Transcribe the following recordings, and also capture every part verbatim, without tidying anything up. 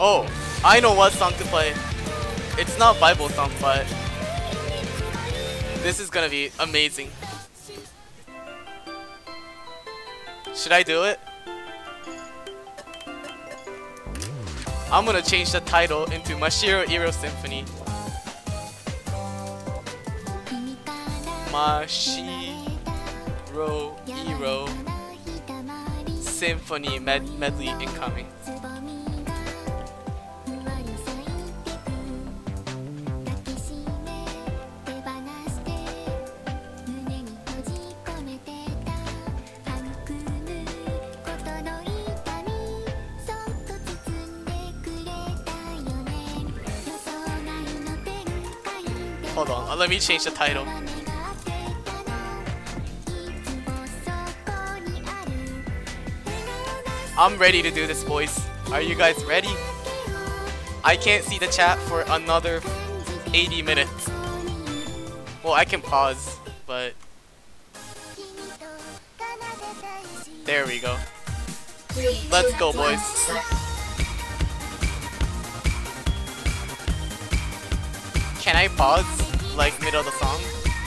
Oh, I know what song to play. It's not Bible song, but this is gonna be amazing. Should I do it? I'm gonna change the title into Mashiro Iro Symphony. Mashiro Iro Symphony med medley incoming. Hold on, let me change the title. I'm ready to do this, boys. Are you guys ready? I can't see the chat for another eighty minutes. Well, I can pause, but there we go. Let's go, boys. Can I pause, like, middle of the song?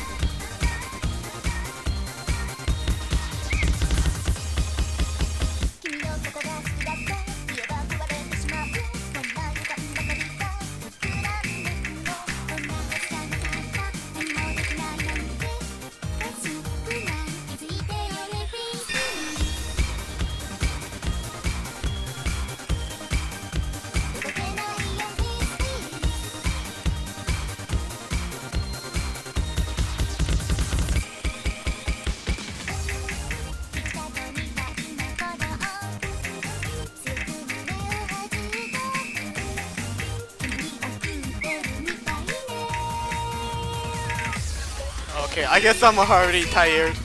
Okay, I guess I'm already tired.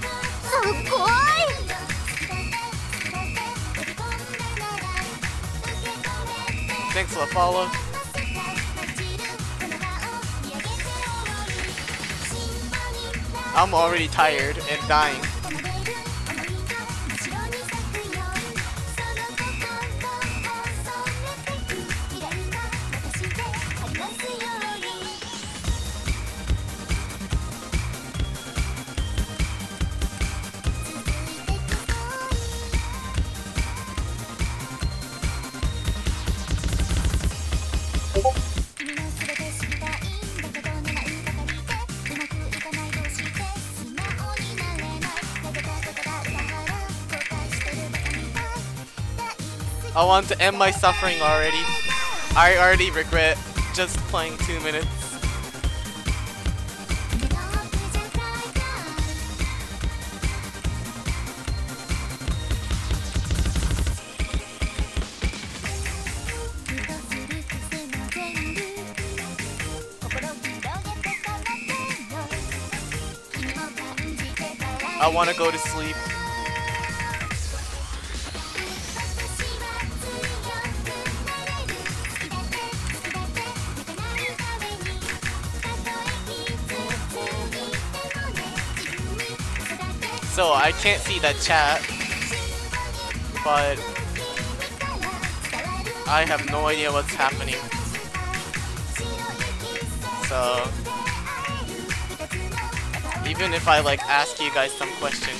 Thanks for the follow. I'm already tired and dying. I want to end my suffering already. I already regret just playing two minutes. I want to go to sleep. So I can't see that chat, but I have no idea what's happening. So even if I like ask you guys some question,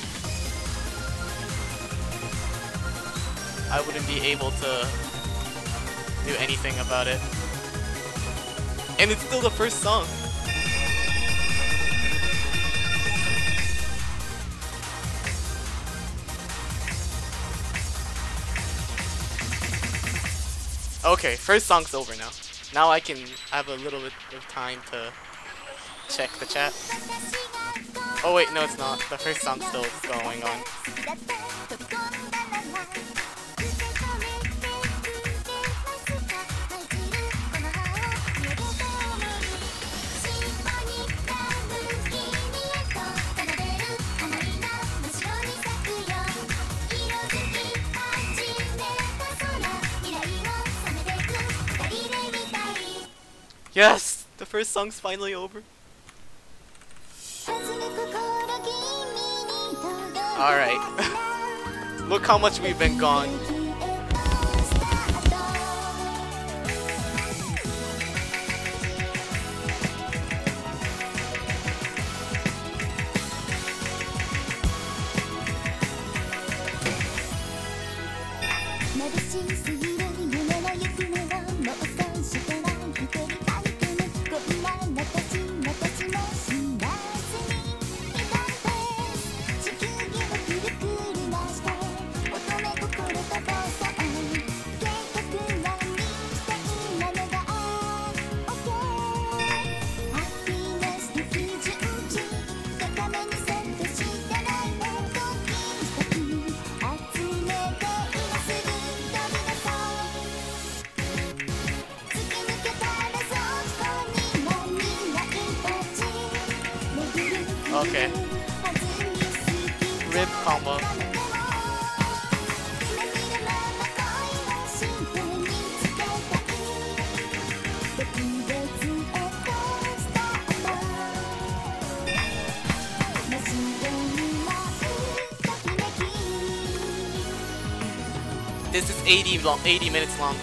I wouldn't be able to do anything about it. And it's still the first song. Okay, first song's over now. Now I can have a little bit of time to check the chat. Oh wait, no it's not. The first song's still going on. Yes! The first song's finally over. Alright. Look how much we've been gone. Okay. Rib combo. This is eighty long, eighty minutes long.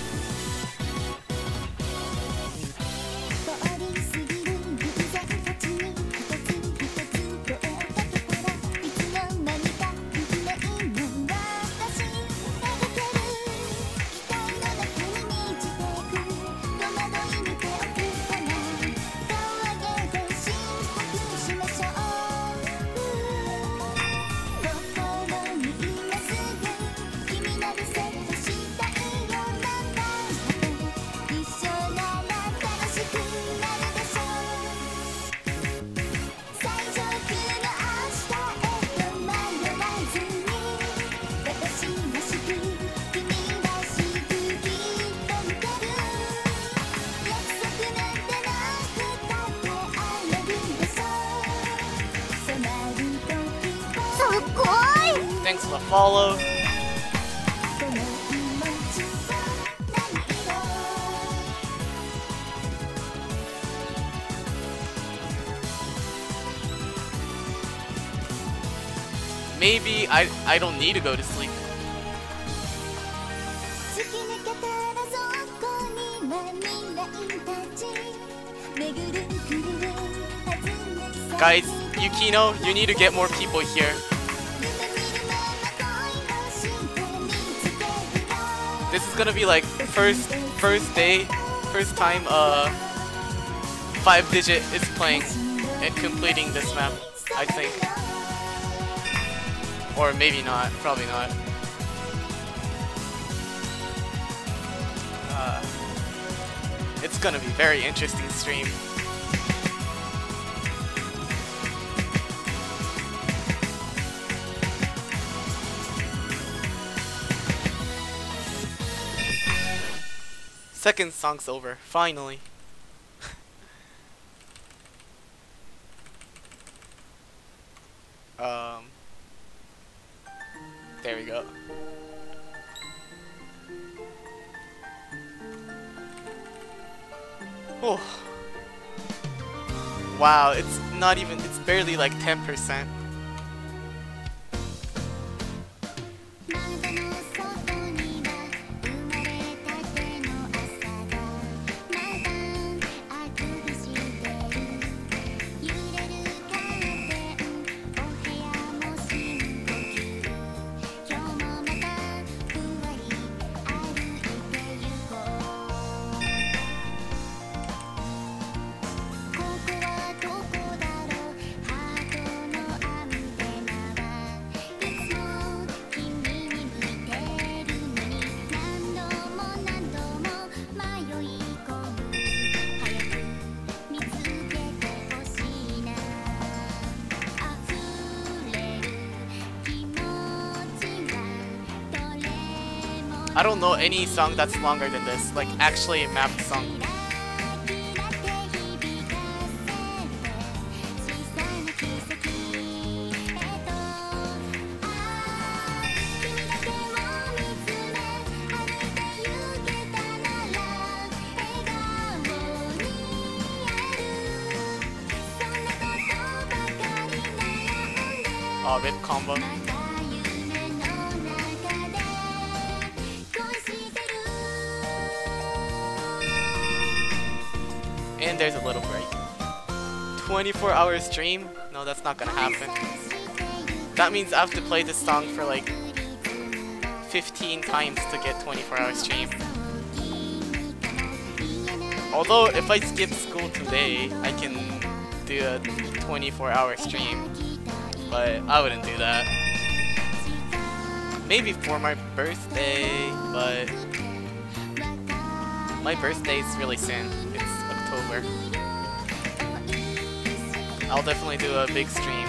Thanks for the follow. Maybe I I don't need to go to sleep. Guys, Yukino, you need to get more people here. This is gonna be like first first day, first time uh five digit is playing and completing this map, I think. Or maybe not, probably not. Uh, it's gonna be very interesting stream. Second song's over, finally. um, there we go. Oh. Wow, it's not even, it's barely like ten percent. I don't know any song that's longer than this, like actually a mapped song. Oh, rip combo. And there's a little break. twenty-four hour stream? No, that's not gonna happen. That means I have to play this song for like fifteen times to get twenty-four hour stream. Although if I skip school today, I can do a twenty-four hour stream, but I wouldn't do that. Maybe for my birthday, but my birthday is really soon. It's October. I'll definitely do a big stream.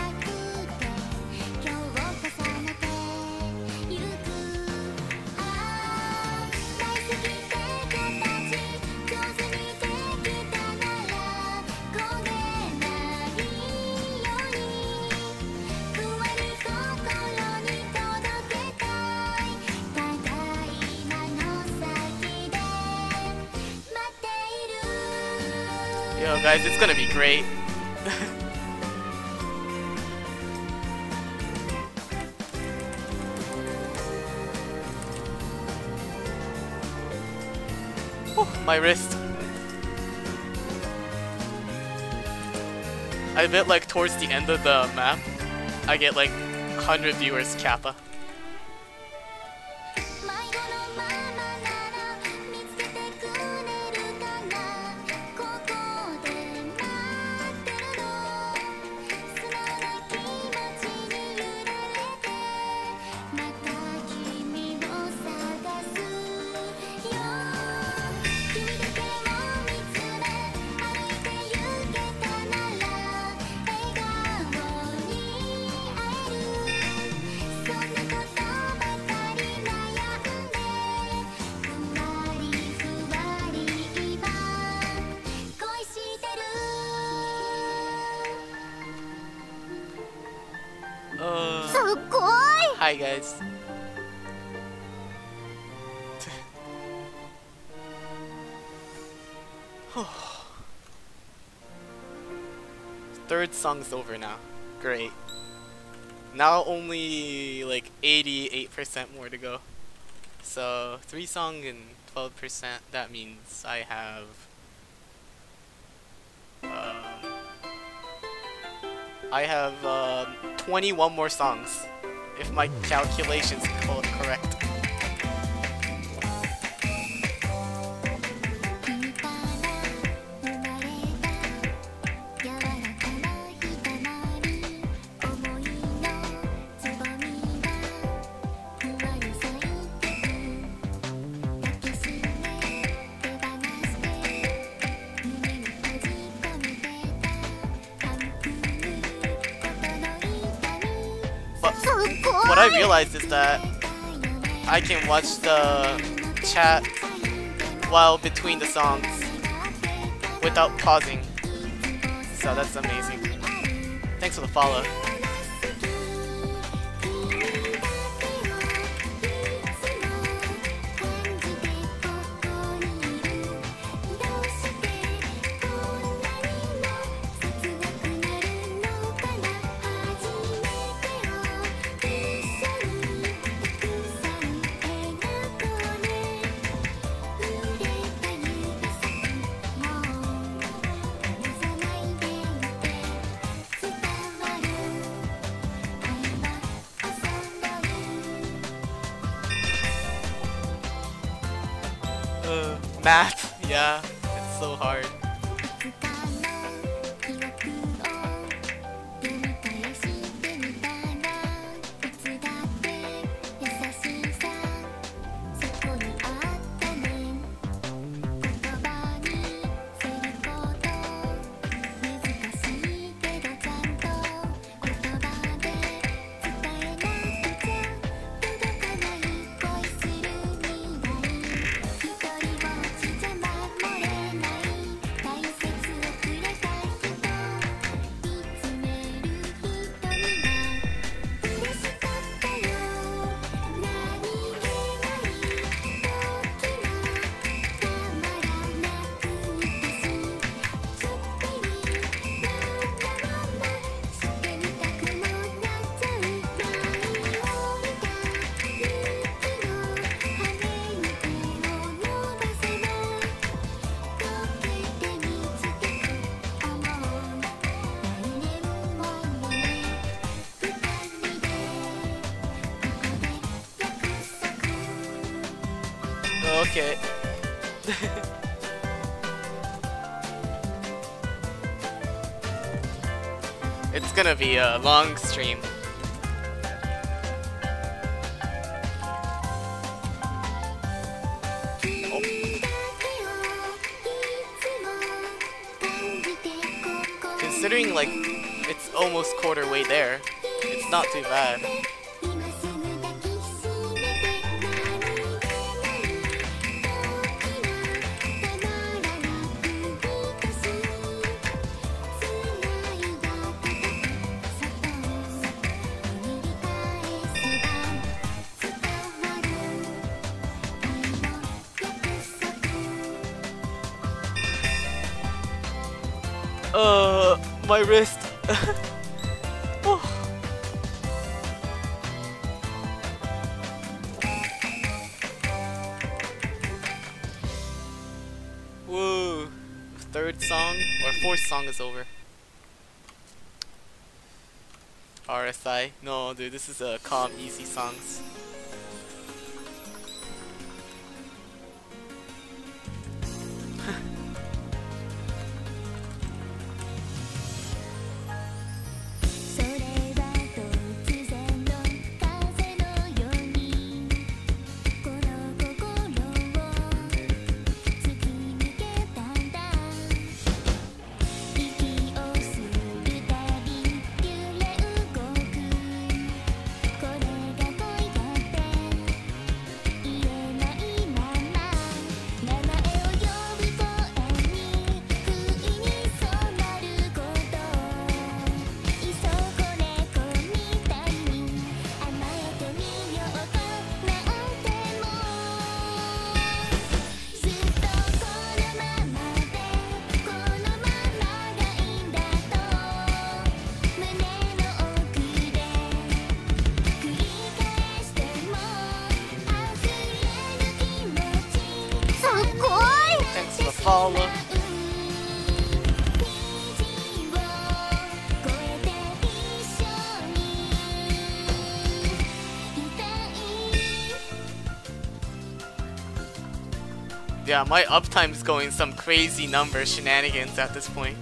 Yo guys, it's gonna be great. Oh, my wrist. I bet like towards the end of the map, I get like one hundred viewers Kappa. Hi guys. Third song's over now. Great. Now only like eighty-eight percent more to go. So three songs and twelve percent. That means I have um, I have uh, twenty-one more songs, if my calculations are correct. What I realized is that I can watch the chat while between the songs without pausing. So that's amazing. Thanks for the follow. Uh, math, yeah, it's so hard. Okay. It's gonna be a long stream. Oh. Considering like it's almost quarter way there, it's not too bad. Uh, my wrist. Oh. Whoa. Third song or fourth song is over. R S I. No, dude, this is a calm, easy songs. Follow. Yeah, my uptime is going some crazy number shenanigans at this point.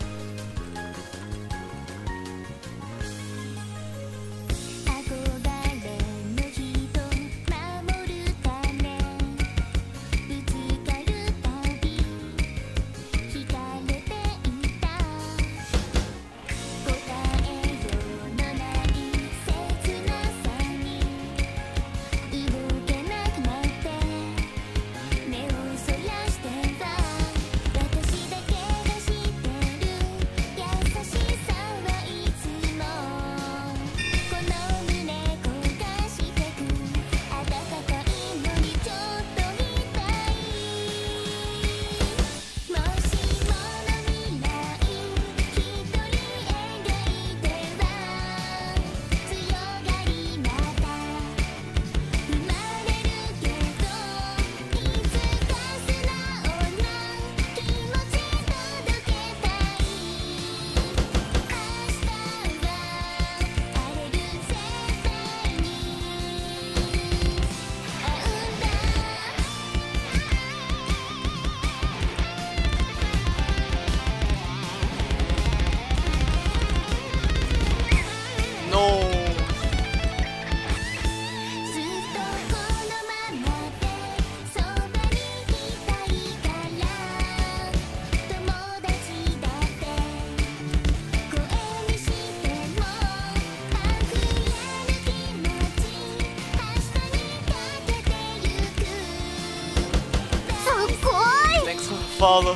Follow.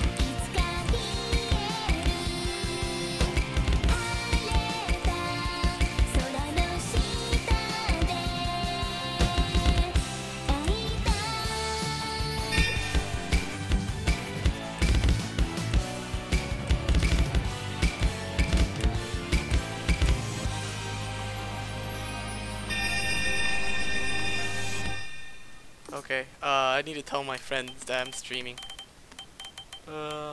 Okay, uh, I need to tell my friends that I'm streaming. Uh...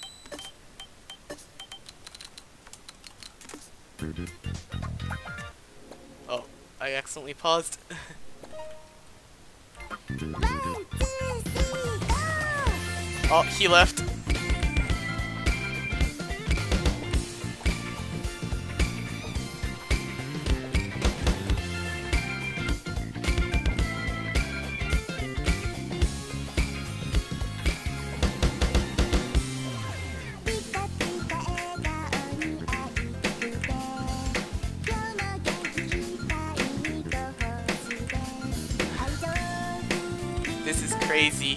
Oh, I accidentally paused. One, two, three. Oh, he left. This is crazy.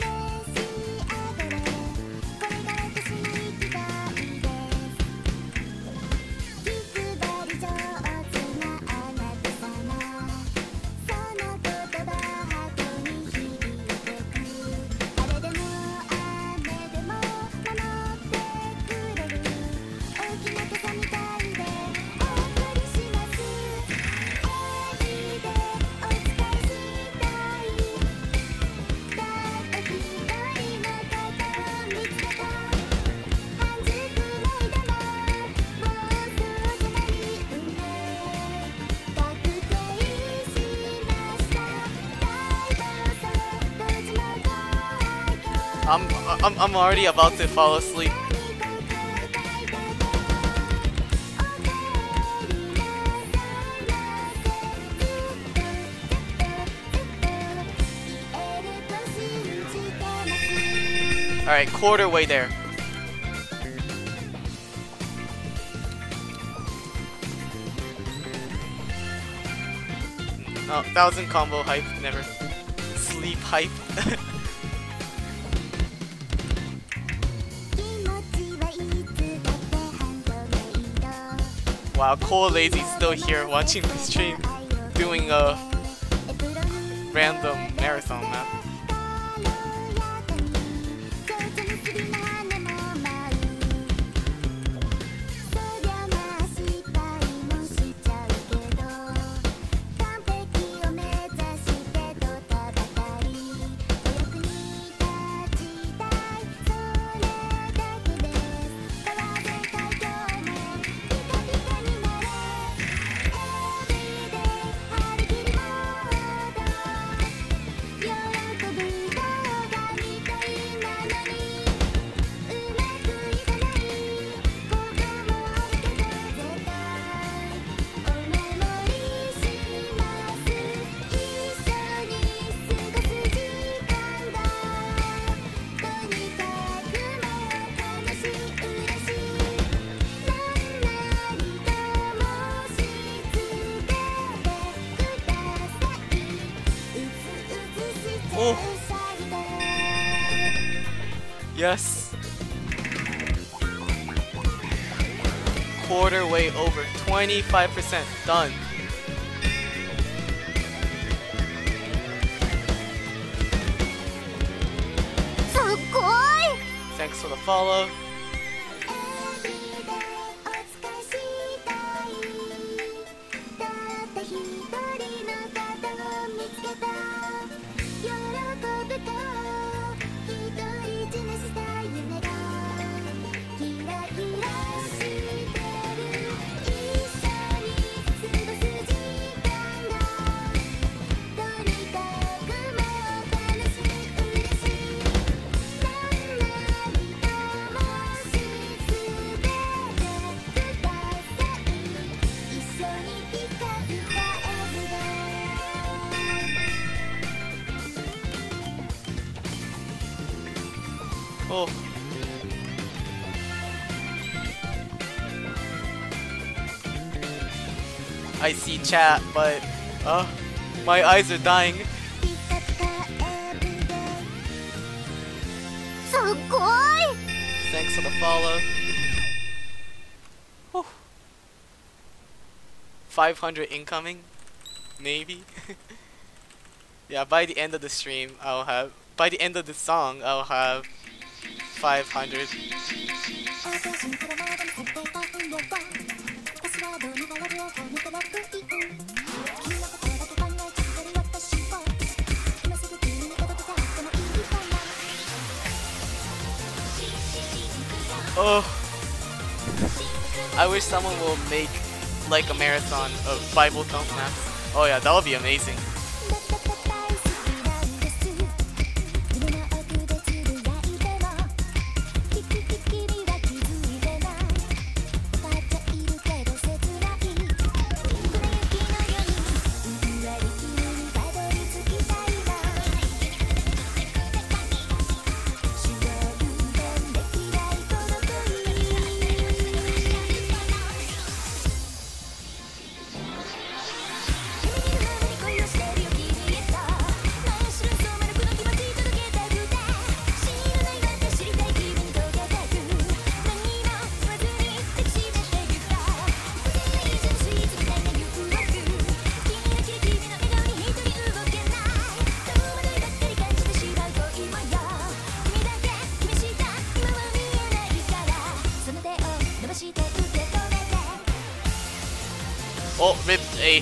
I'm, I'm, I'm already about to fall asleep. Alright, quarter way there. Oh, thousand combo hype, never. Sleep hype. Wow, Cole Lazy's still here watching the stream, doing a random marathon map. Oh. Yes. Quarter way over. twenty-five percent done. Thanks for the follow. Oh. I see chat, but uh, my eyes are dying. Thanks for the follow. Whew. five hundred incoming, maybe. Yeah, by the end of the stream, I'll have. By the end of the song, I'll have five hundred. Oh, I wish someone will make like a marathon of Bible Thump maps. Oh yeah, that would be amazing. A.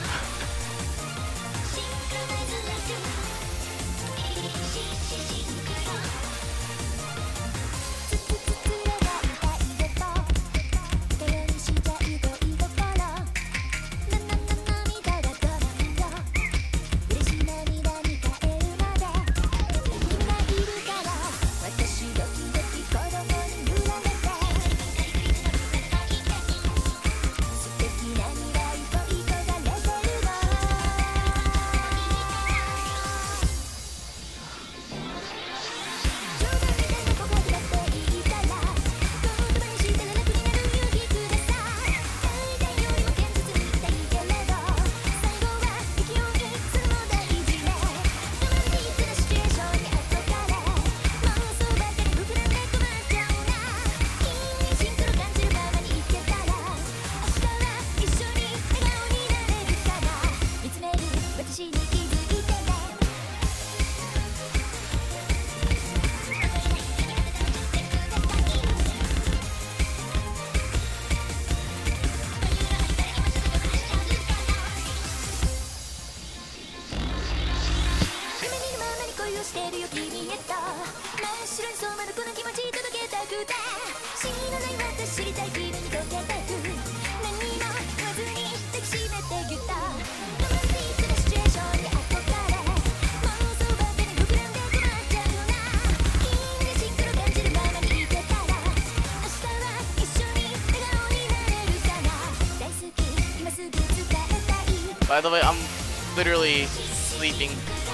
By the way, I'm literally sleeping.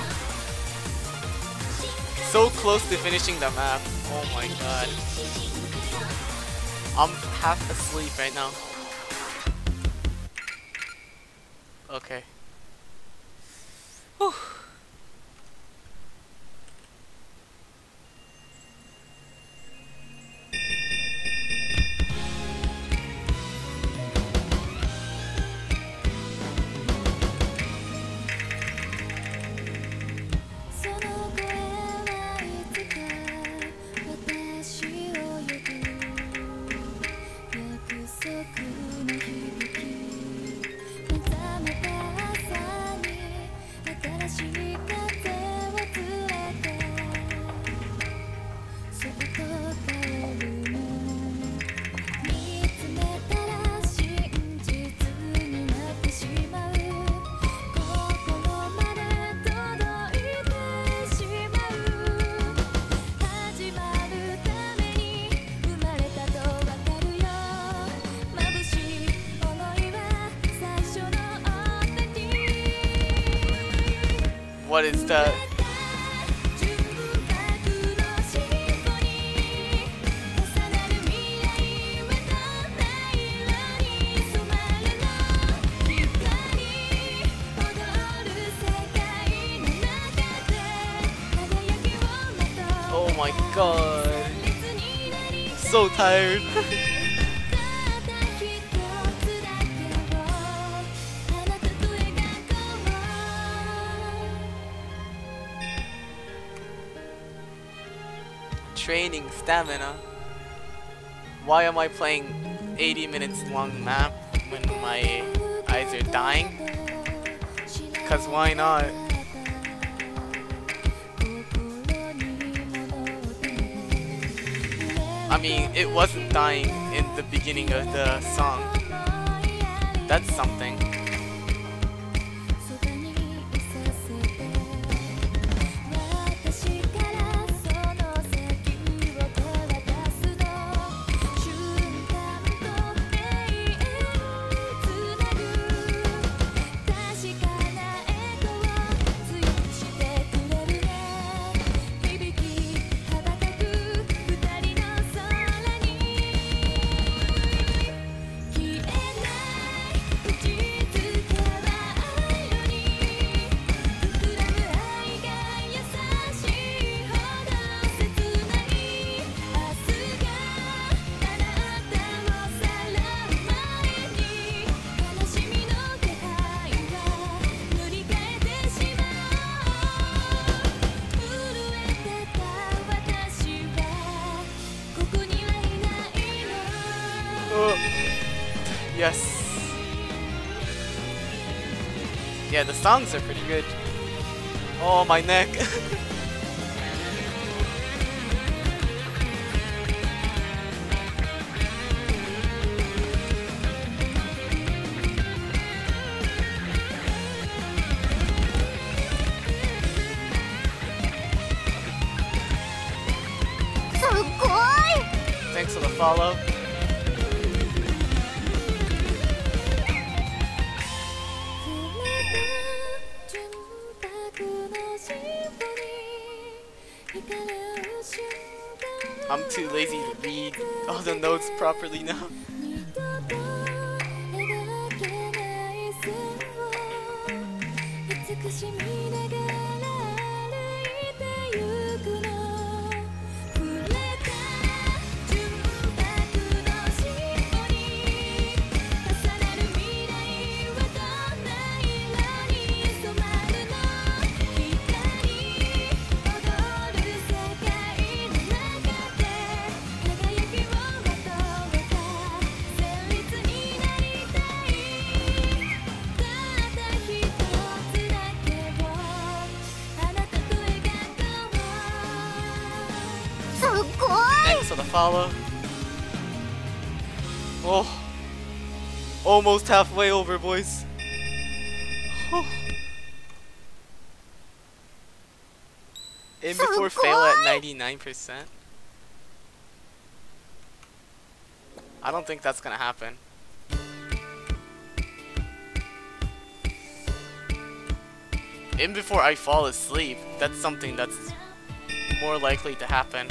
So close to finishing the map. Oh my god. I'm half asleep right now. Okay. Whew. ？What is that? Oh my god. So tired. Training stamina. Why am I playing eighty minutes long map when my eyes are dying? Cause why not? I mean, it wasn't dying in the beginning of the song. That's something. Yeah, the songs are pretty good. Oh, my neck. Thanks for the follow. I'm too lazy to read all the notes properly now. Thanks for the follow. Oh, almost halfway over, boys. Oh. In before fail at ninety-nine percent. I don't think that's gonna happen. In before I fall asleep, that's something that's more likely to happen.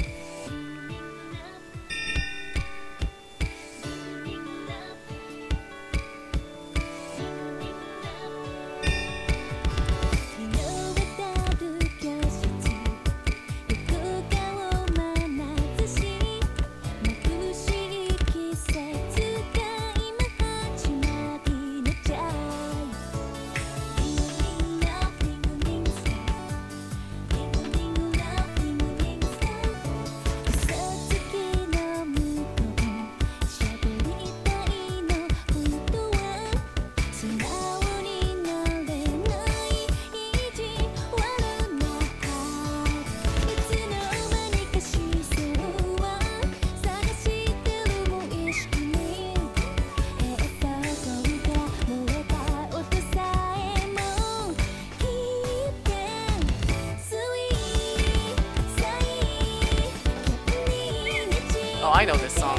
Oh, I know this song.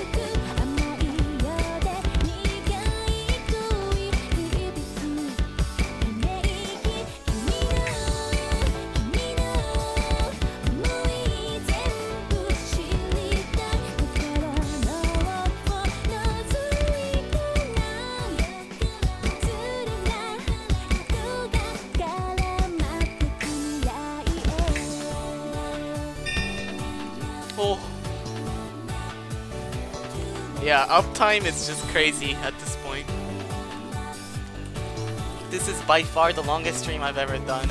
Oh. Yeah, uptime is just crazy at this point. This is by far the longest stream I've ever done.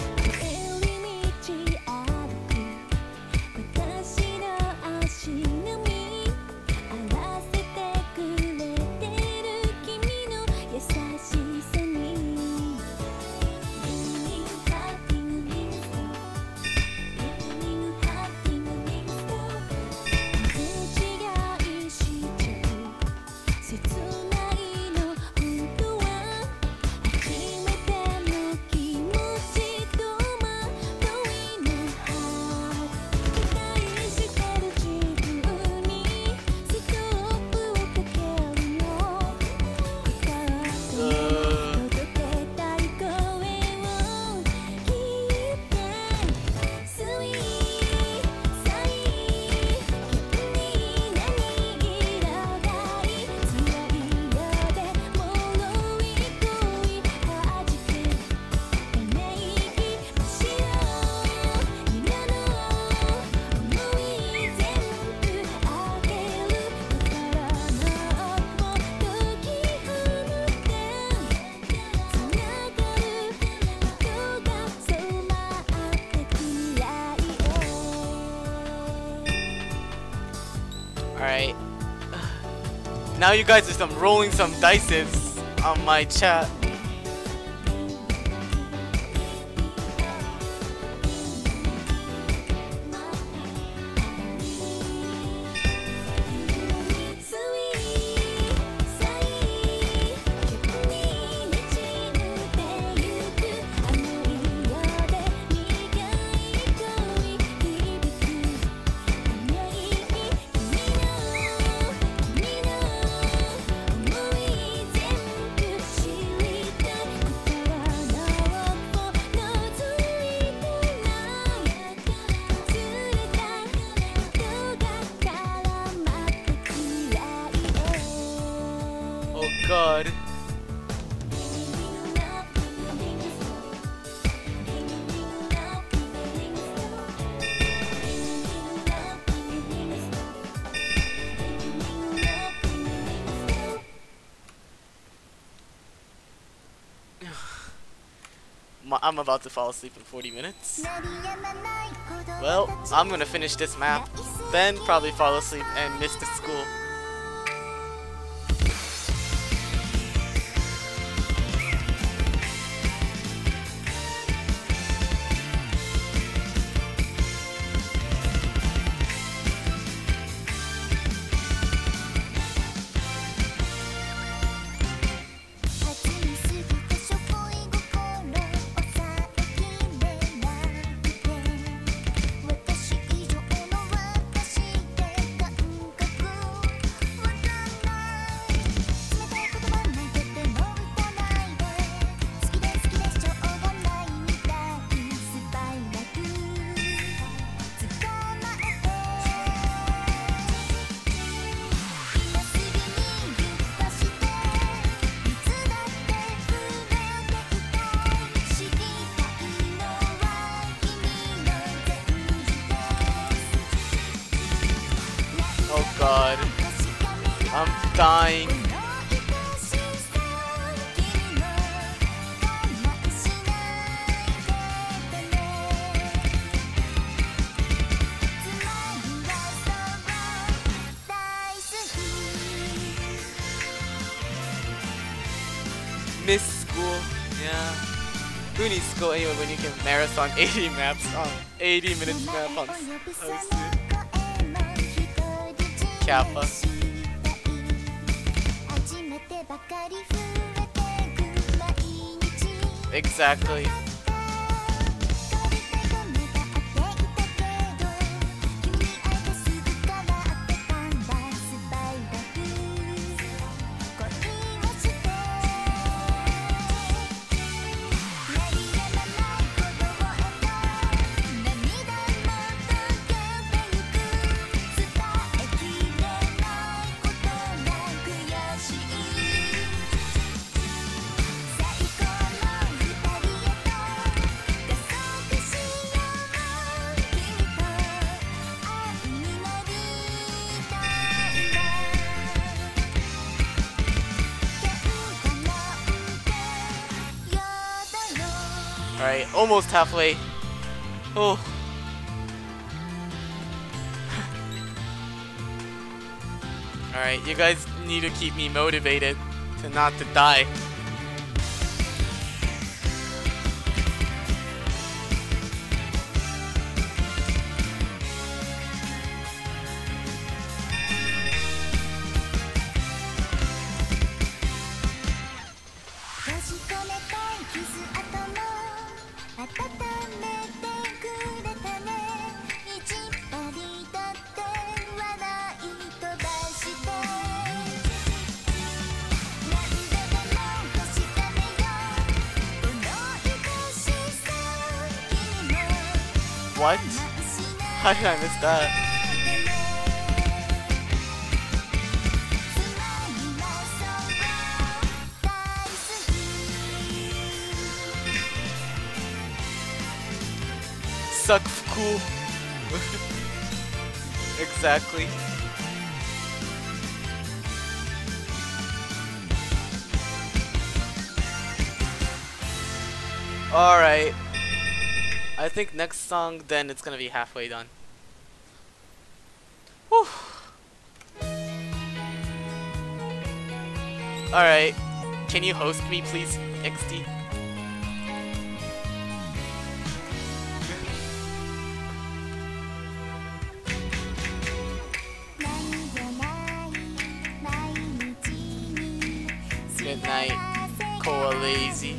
Alright. Now you guys are some rolling some dices on my chat. I'm about to fall asleep in forty minutes. Well, I'm gonna finish this map, then probably fall asleep and miss the school. Oh god, I'm dying. Miss school, yeah. Who needs school anyway when you can marathon eighty maps on eighty minutes marathons? Kappa. Exactly. Alright, almost halfway. Oh. Alright, you guys need to keep me motivated to not to die. What? How did I miss that? Suck cool. Exactly. Alright. I think next song, then it's gonna be halfway done. Whew. Alright. Can you host me, please, X D? Good night, Koa Lazy.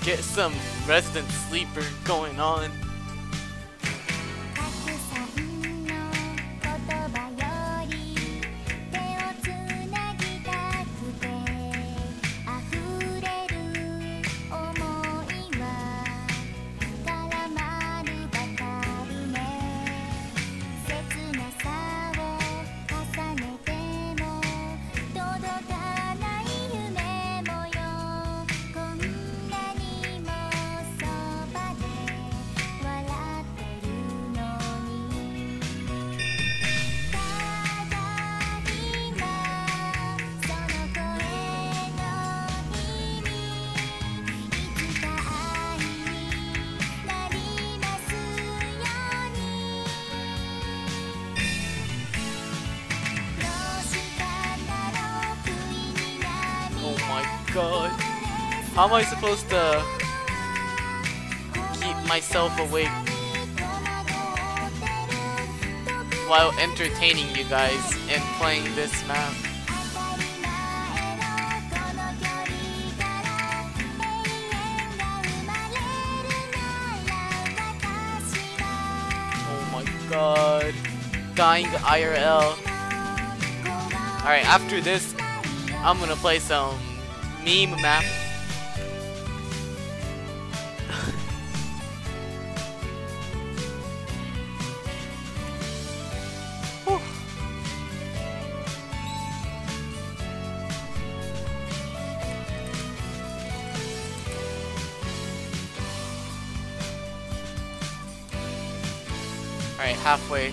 Get some resident sleeper going on. God. How am I supposed to keep myself awake while entertaining you guys and playing this map? Oh my god. Dying I R L. Alright, after this, I'm gonna play some meme map. Alright, halfway.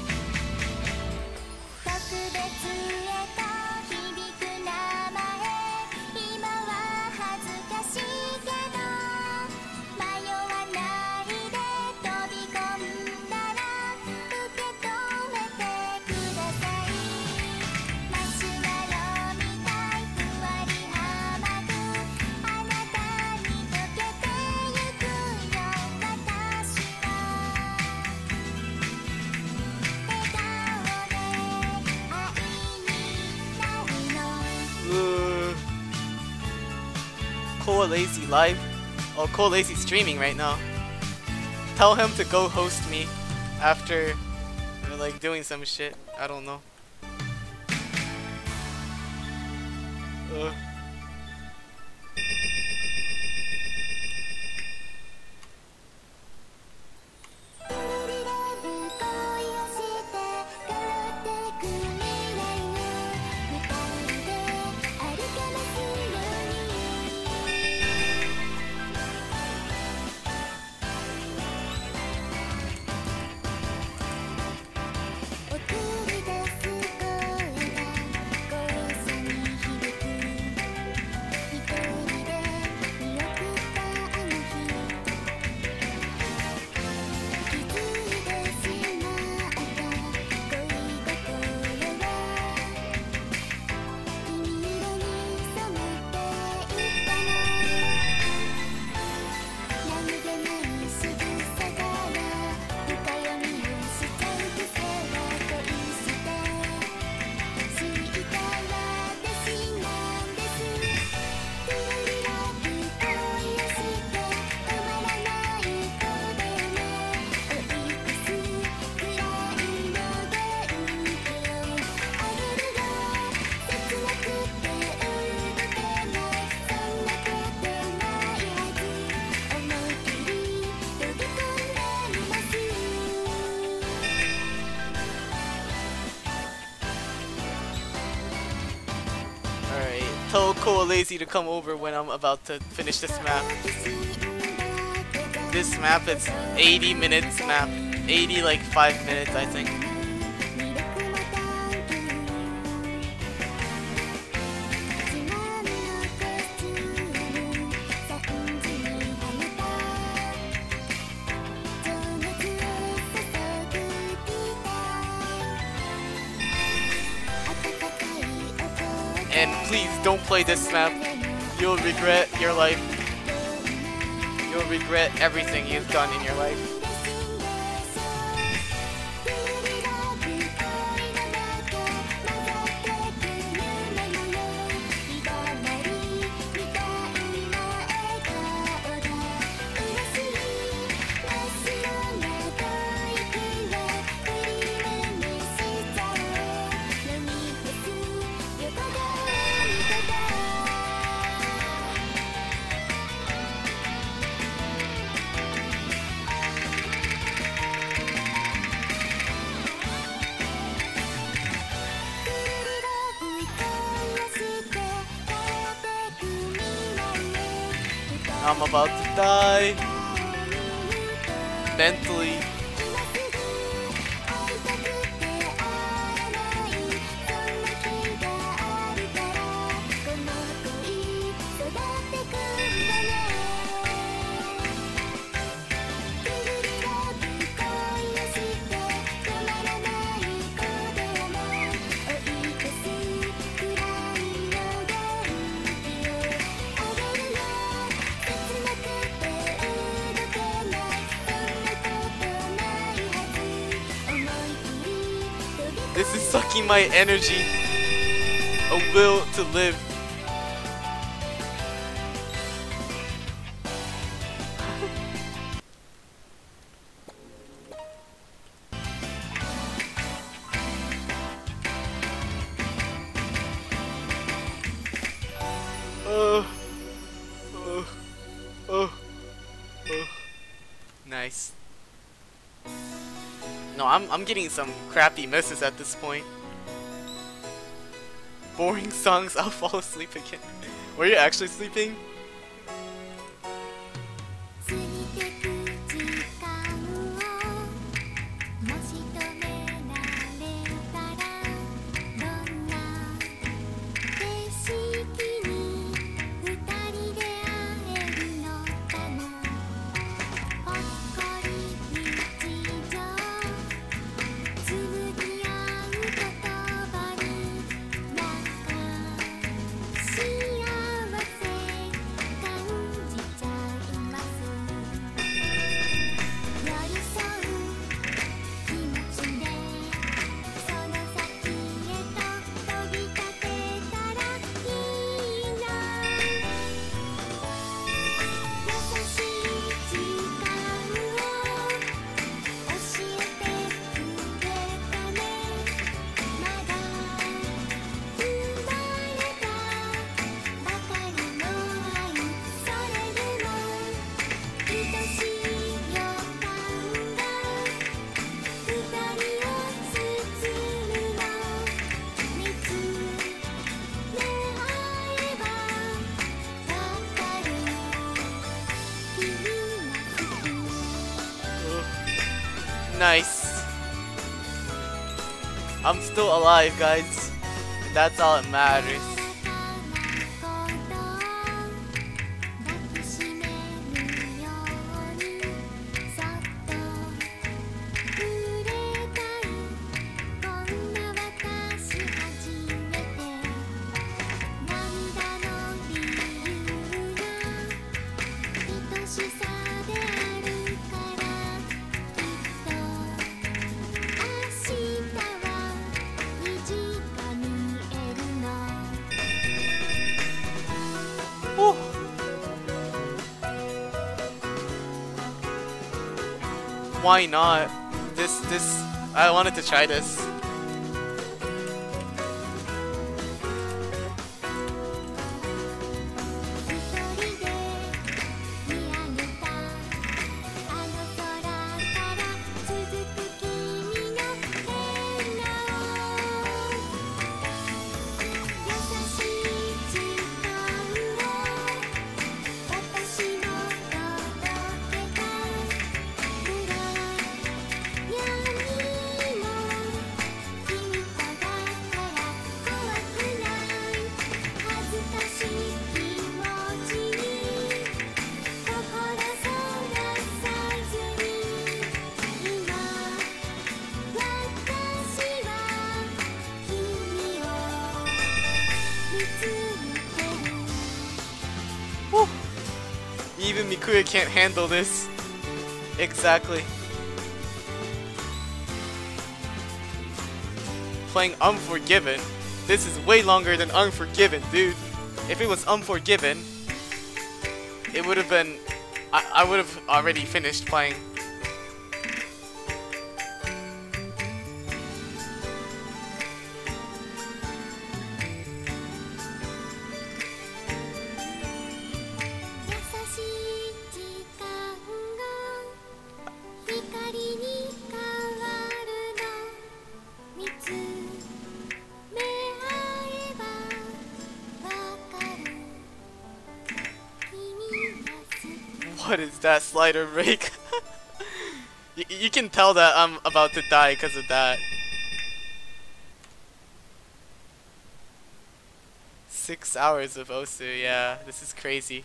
Cole Lazy live? Oh, Cole Lazy streaming right now. Tell him to go host me after, or like doing some shit. I don't know. Uh. Tell Cole Lazy to come over when I'm about to finish this map. This map is eighty minutes map. eighty like five minutes I think. And please don't play this map. You'll regret your life. You'll regret everything you've done in your life. I'm about to die. Mentally. This is sucking my energy. A will to live. Oh, oh, oh, oh. Nice. No, I'm I'm getting some crappy misses at this point. Boring songs, I'll fall asleep again. Were you actually sleeping? Nice. I'm still alive, guys. That's all that matters. Why not? This, this, I wanted to try this. Woo. Even Mikuya can't handle this. Exactly. Playing Unforgiven. This is way longer than Unforgiven, dude. If it was Unforgiven, it would have been... I, I would have already finished playing. What is that slider break? you, you can tell that I'm about to die because of that. Six hours of Osu, yeah, this is crazy.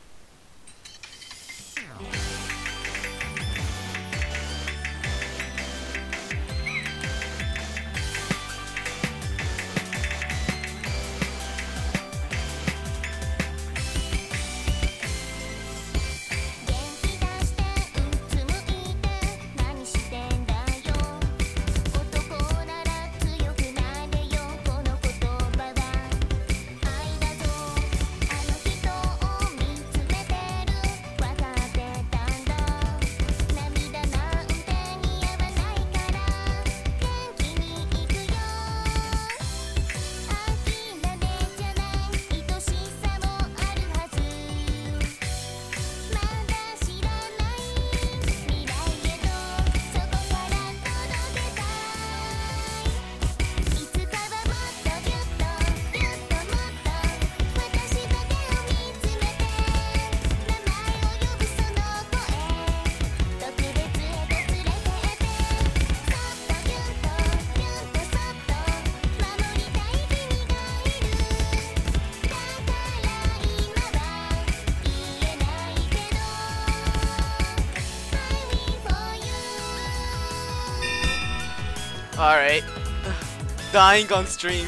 Alright. Dying on stream.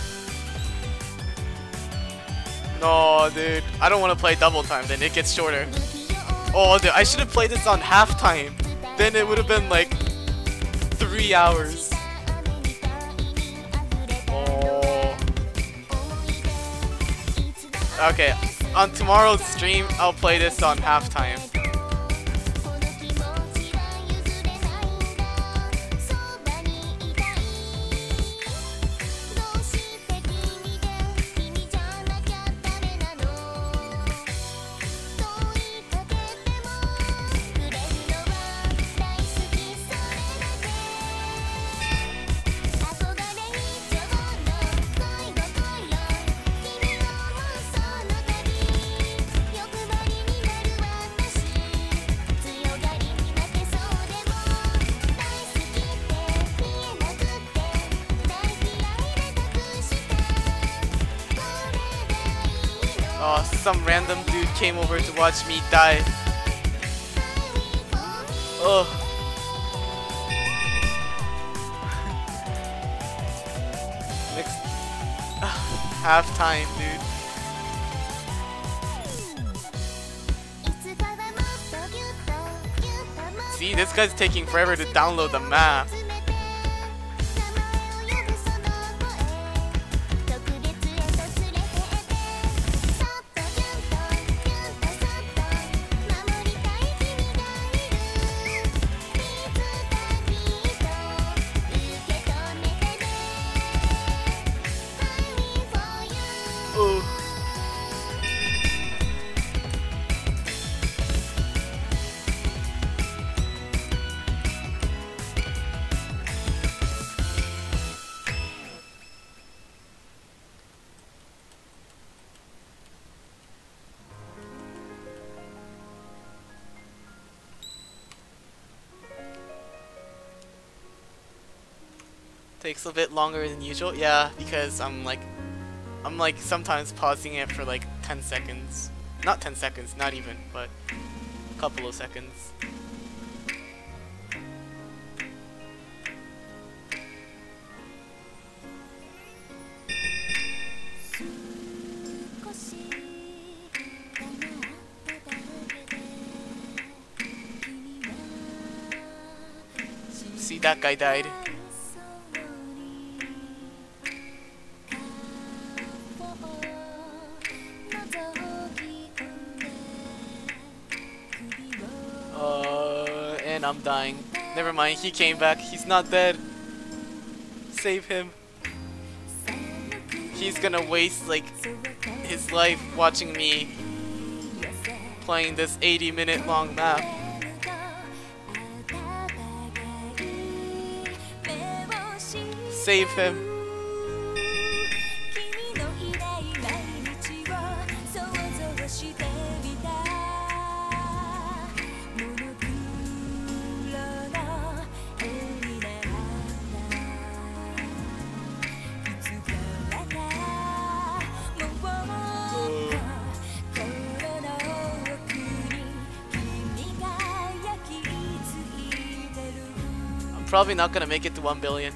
No, dude. I don't want to play double time, then it gets shorter. Oh, dude, I should have played this on halftime. Then it would have been like three hours. Oh. Okay, on tomorrow's stream, I'll play this on halftime. Oh, some random dude came over to watch me die. Oh. Next uh, half time, dude. See, this guy's taking forever to download the map. Takes a bit longer than usual, yeah, because I'm like, I'm like sometimes pausing it for like ten seconds. Not ten seconds, not even, but a couple of seconds. See, that guy died. Uh, and I'm dying. Never mind, he came back. He's not dead. Save him. He's gonna waste like his life watching me playing this eighty minute long map. Save him. Probably not gonna make it to one billion.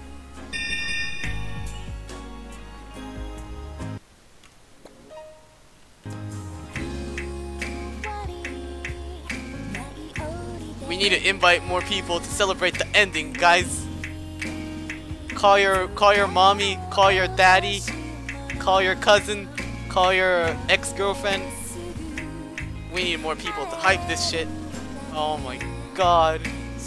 We need to invite more people to celebrate the ending, guys. Call your call your mommy, call your daddy, call your cousin, call your ex-girlfriend. We need more people to hype this shit. Oh my god.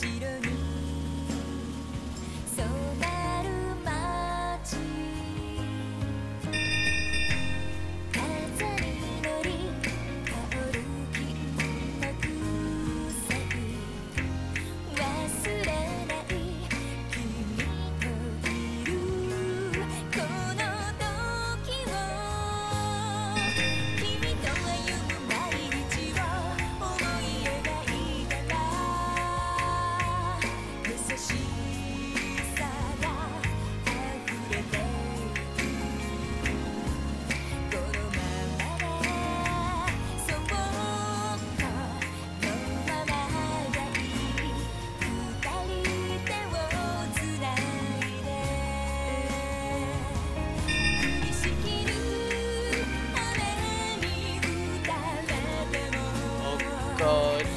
God.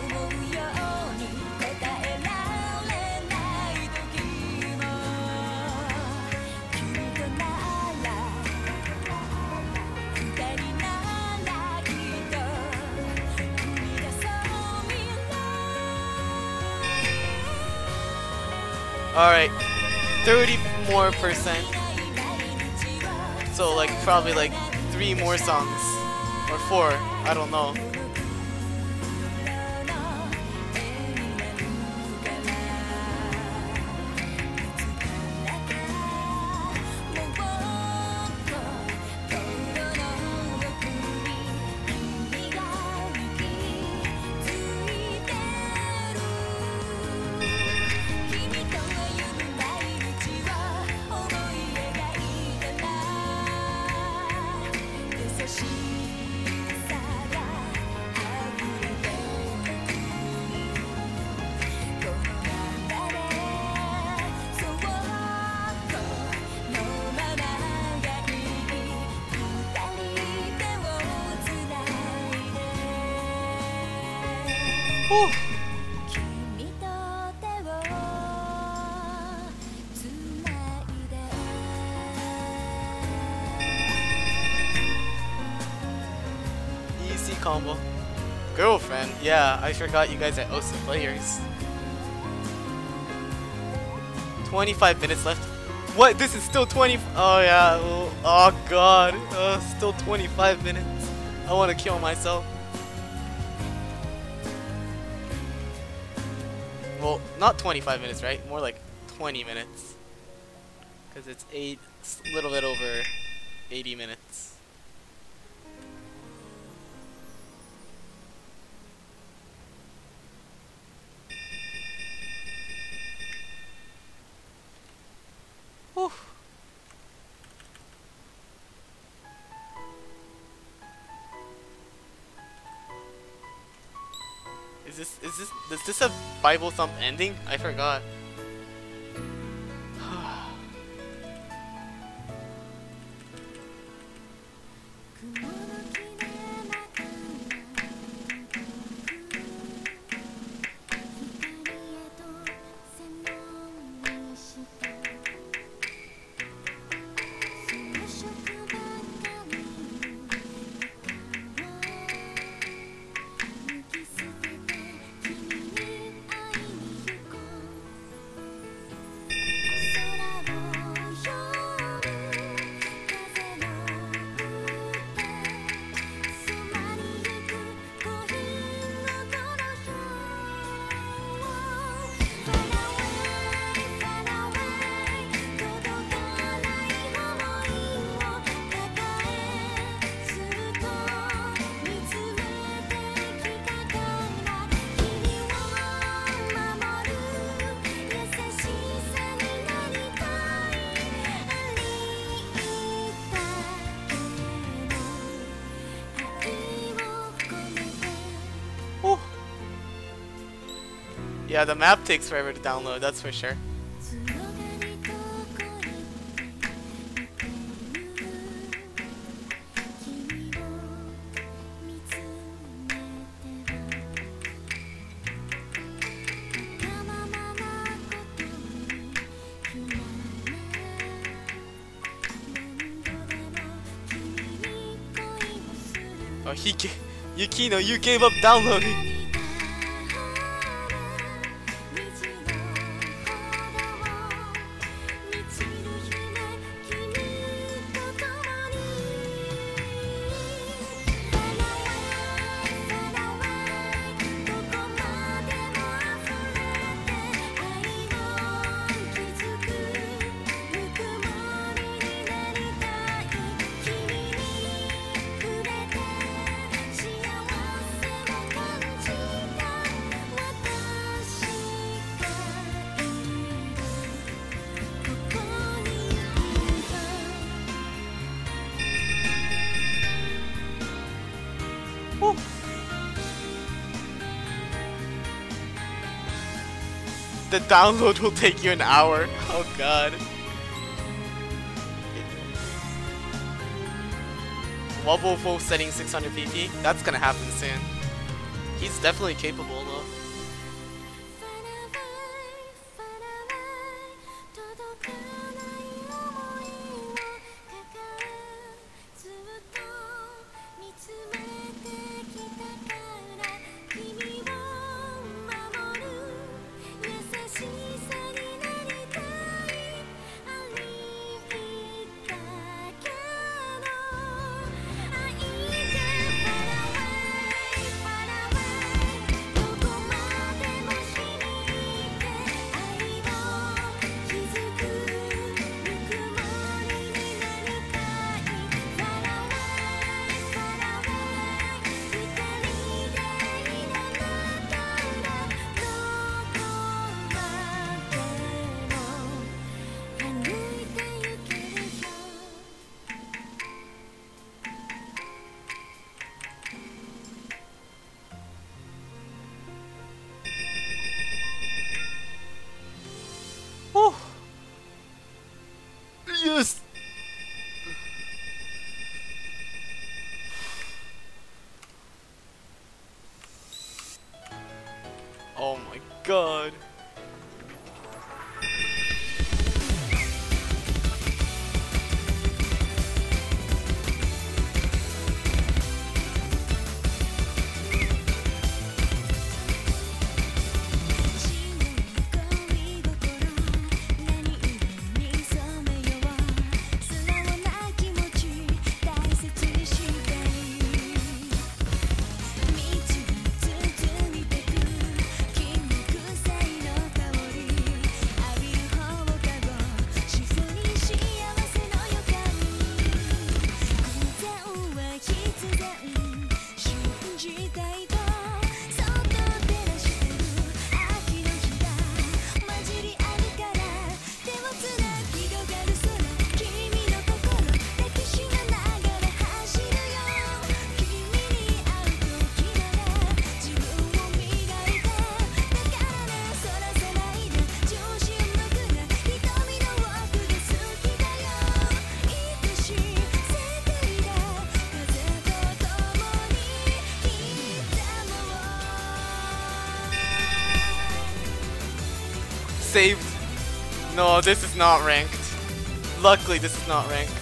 Alright, thirty more percent. So like probably like three more songs. Or four, I don't know. Whew. Easy combo. Girlfriend? Yeah, I forgot you guys are O S A players. twenty-five minutes left. What? This is still twenty. Oh yeah. Oh, oh god. Uh, still twenty-five minutes. I want to kill myself. Well, not twenty-five minutes, right? More like twenty minutes. Because it's eight, a little bit over eighty minutes. Whew. Is this, is this, does this have Bible Thump ending? I forgot. Yeah, the map takes forever to download, that's for sure. Oh, he ga- Yukino, you gave up downloading. Woo. The download will take you an hour. Oh god. Wobble setting six hundred P P? That's gonna happen soon. He's definitely capable though. Yes! Oh my god. Saved. No, this is not ranked. Luckily, this is not ranked.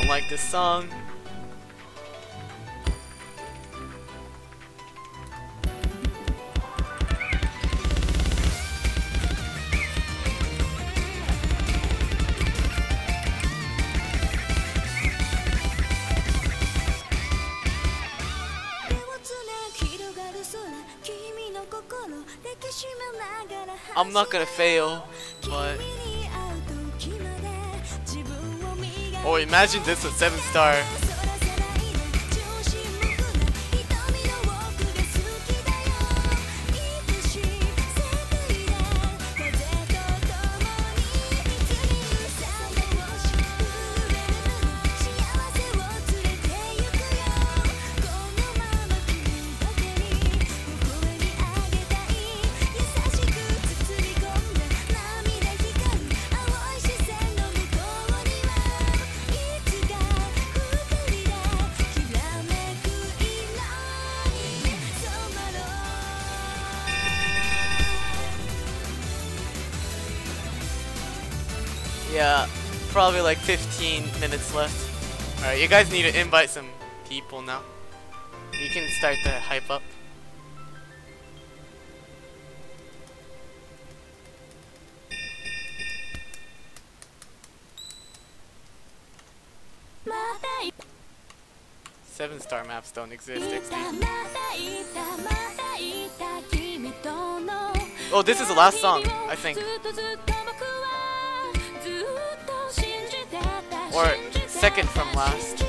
don't like this song. I'm not gonna fail, but oh, imagine this with seven star. Yeah, probably like fifteen minutes left. Alright, you guys need to invite some people now. You can start the hype up. Seven star maps don't exist, X D. Oh, this is the last song, I think. Or second from last.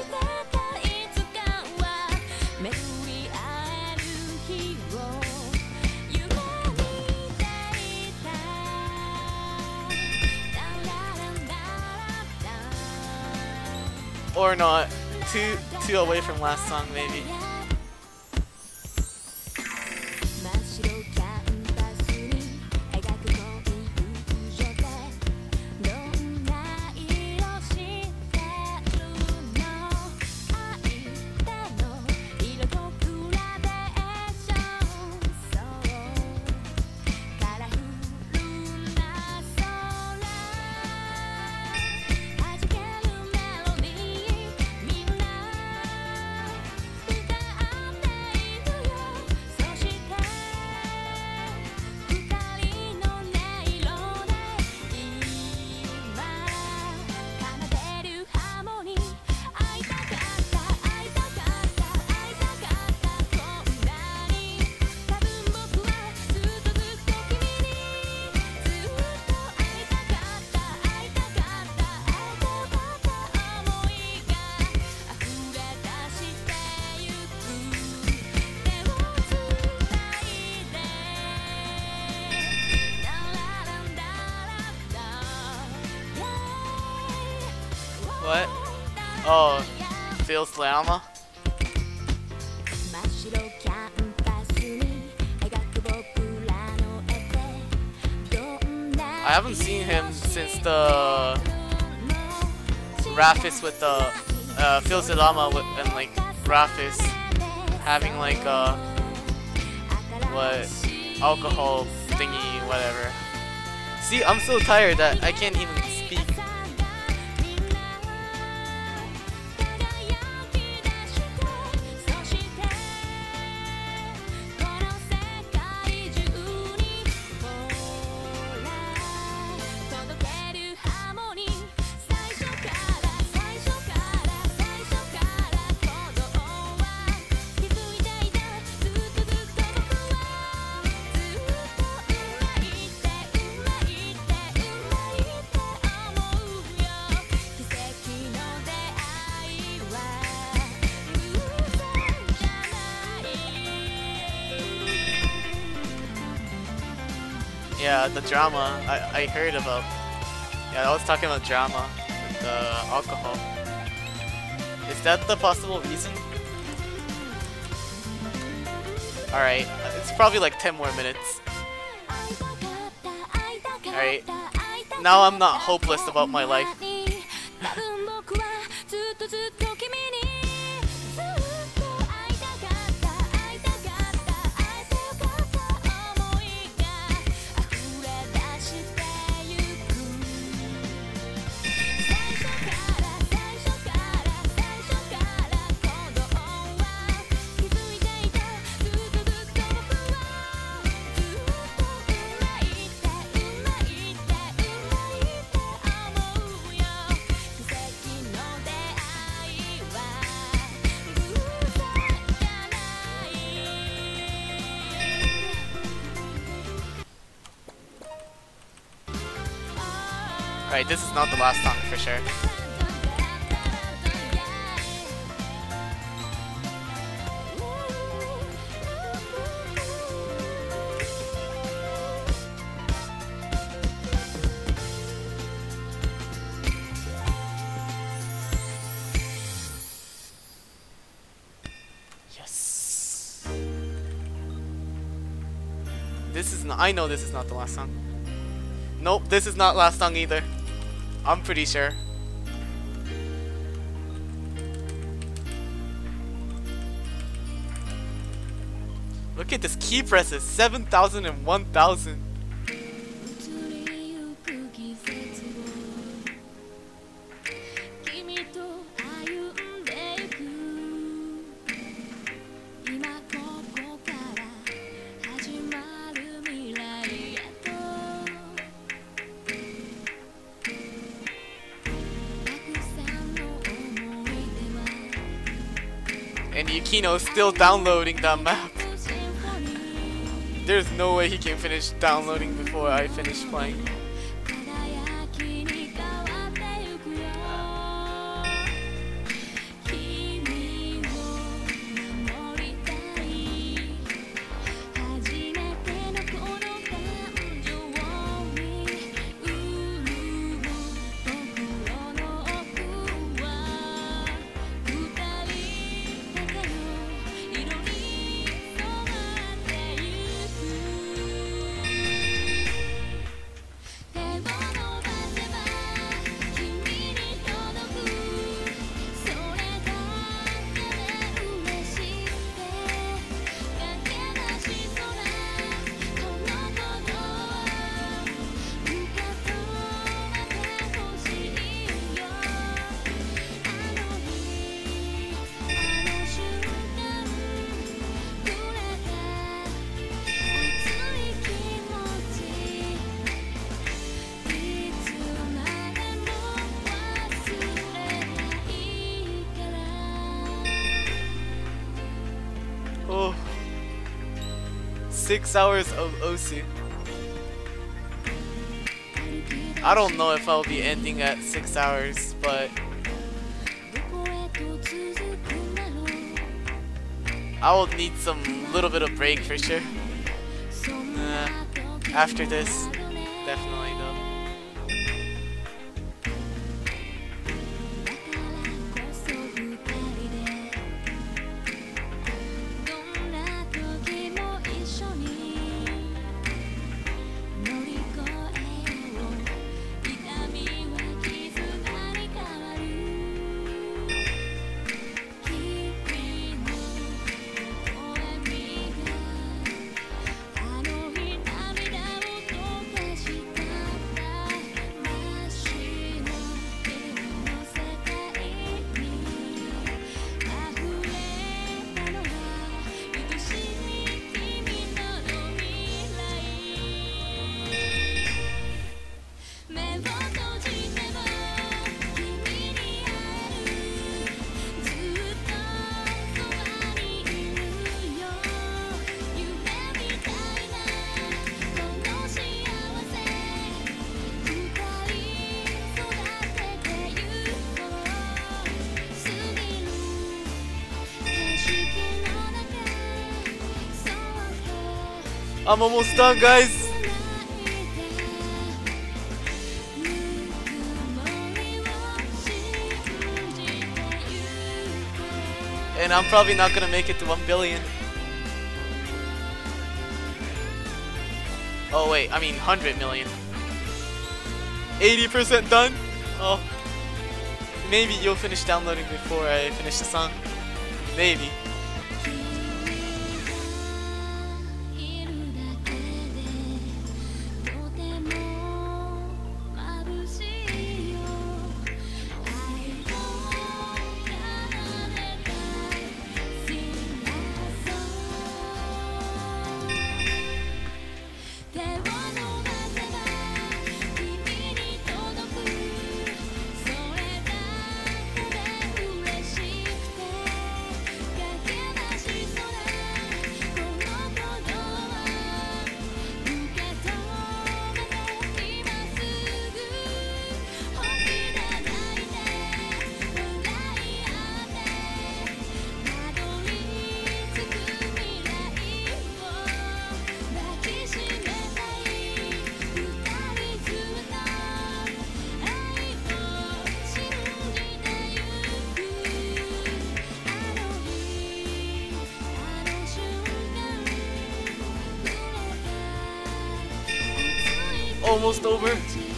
Or not. Two two away from last song maybe. What? Oh, Phil's llama? I haven't seen him since the Rafis with the uh, Phil's llama with, and like Rafis having like a what alcohol thingy, whatever. See, I'm so tired that I can't even speak. Yeah, the drama I, I heard about. Yeah, I was talking about drama with the alcohol. Is that the possible reason? Alright, it's probably like ten more minutes. Alright, now I'm not hopeless about my life. Alright, this is not the last song for sure. Yes. This is not, I know this is not the last song. Nope, this is not last song either. I'm pretty sure. Look at this key presses, seven thousand and one thousand. And Yukino's still downloading that map. There's no way he can finish downloading before I finish playing. Oh, six hours of O C. I don't know if I'll be ending at six hours, but I will need some little bit of break for sure. Uh, after this, definitely though. I'm almost done, guys. And I'm probably not gonna make it to one billion. Oh wait, I mean one hundred million. eighty percent done? Oh. Maybe you'll finish downloading before I finish the song. Maybe. almost over.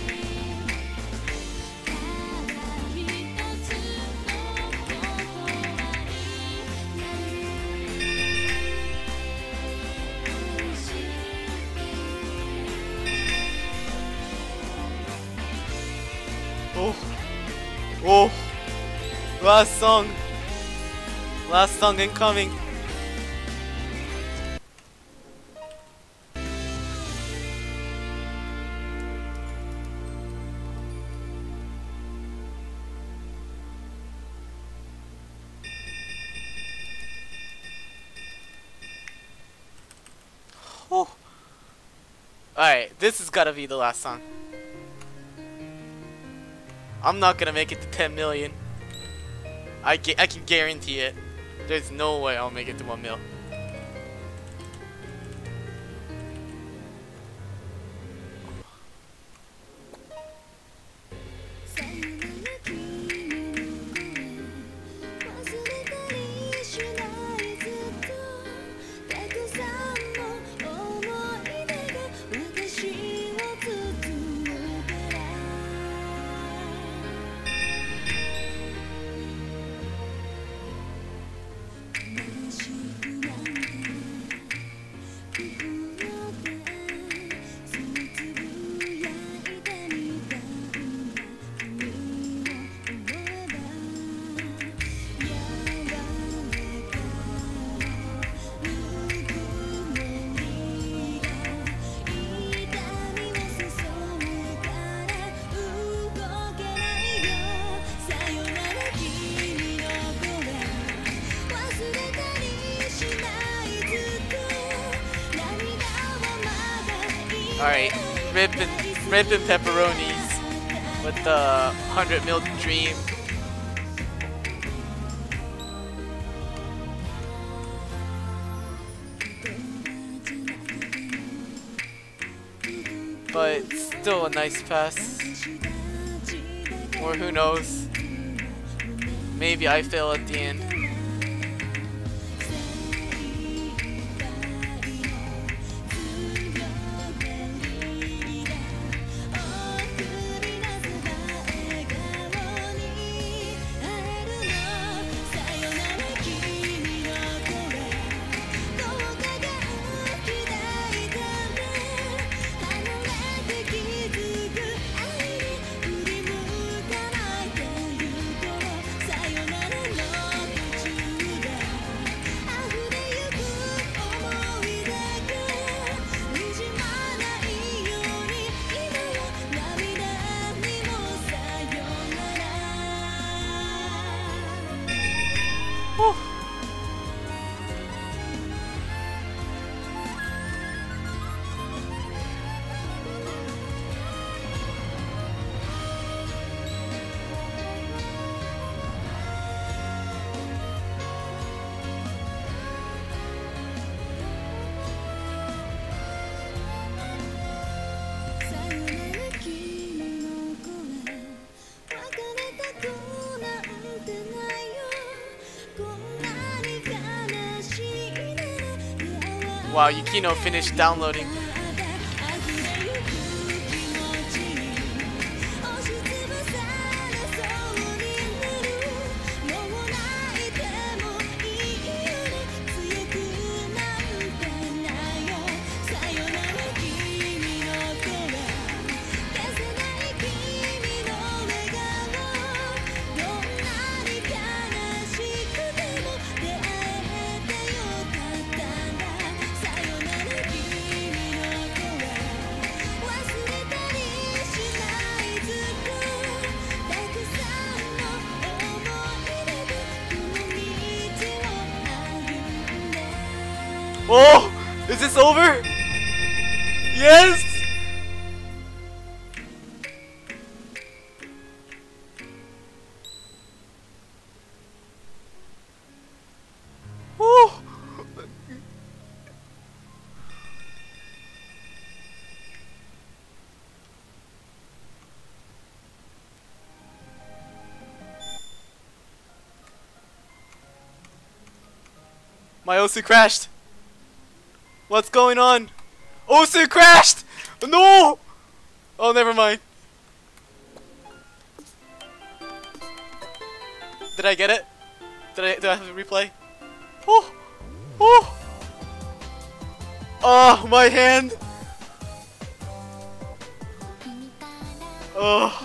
Oh, oh, last song, last song incoming. Oh, alright, this has gotta be the last song. I'm not gonna make it to ten million. I, gu I can guarantee it. There's no way I'll make it to one mil. Alright, ripping, ripping pepperonis with the one hundred mil dream. But still a nice pass. Or who knows? Maybe I fail at the end. Wow, Yukino finished downloading. Oh! Is this over? Yes! Oh! My Osu crashed! What's going on? Osu crashed! No! Oh, never mind. Did I get it? Did I, do I have to replay? Oh! Oh! Oh, my hand! Oh!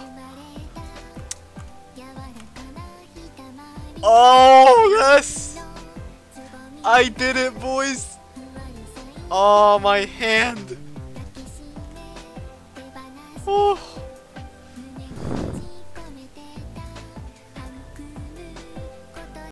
Oh, yes! I did it, boys! Oh, my hand!